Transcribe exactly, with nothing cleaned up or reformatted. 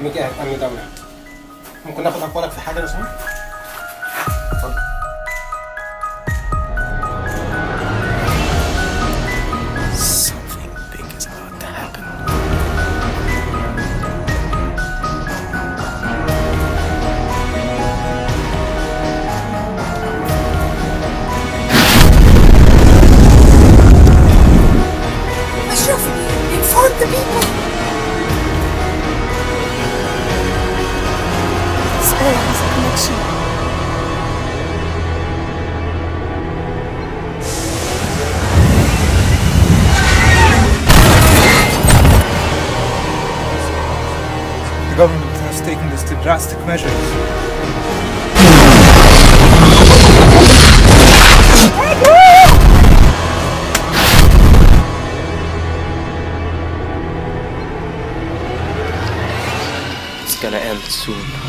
ميكي أمن دولة. ممكن ناخد أقوالك في حاجة لو سمحت؟ اتفضل. Something big is about to happen. Ashraf, inform the people. This area has a connection. The government has taken these drastic measures. It's gonna end soon.